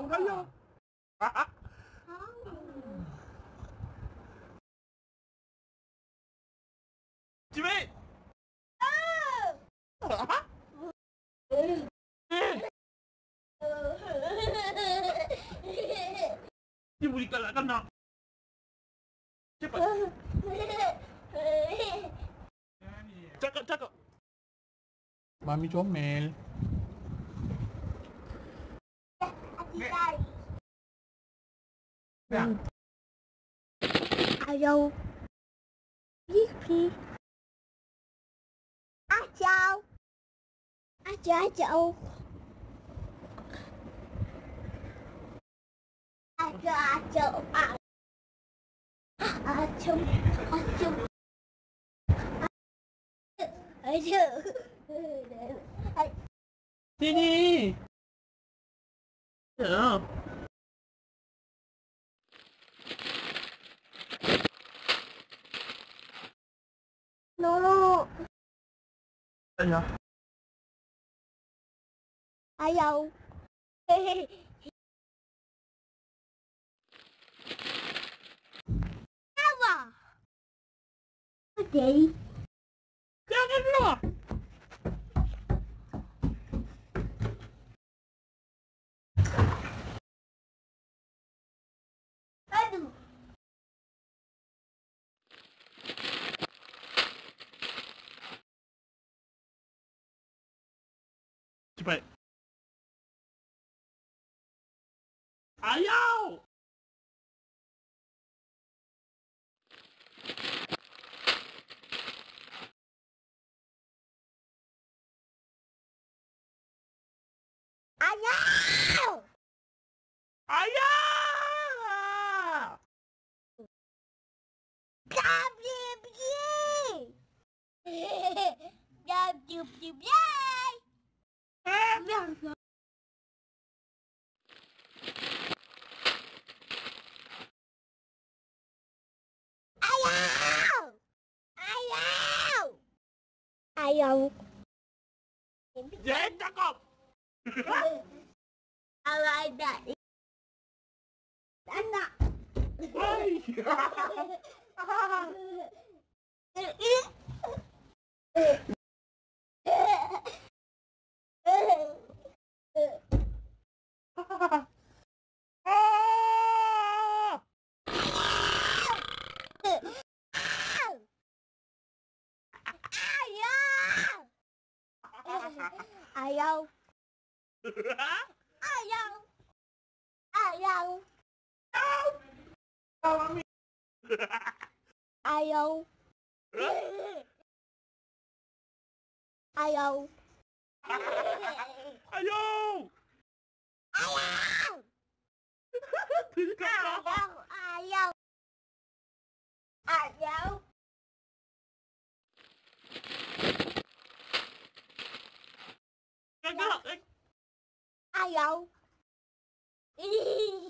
Ayaw. Cimit. Dia boleh kalahkan nak. Cepat. Cakap. Mami comel. Ayaw. Yippee. Ayaw. Ayaw. Sini. Ya. No. Ya. Ayaw. Apa? Okay. Jangan lah. Aduh. Cepat. Ayaw. Ayaw. Ayaw. Ayaw. Jangan cakap. Ada. Anak. Hai. Ayaw. Mami. Ayaw. Ayaw. Ayaw. Ayaw. Cakap. Ayaw.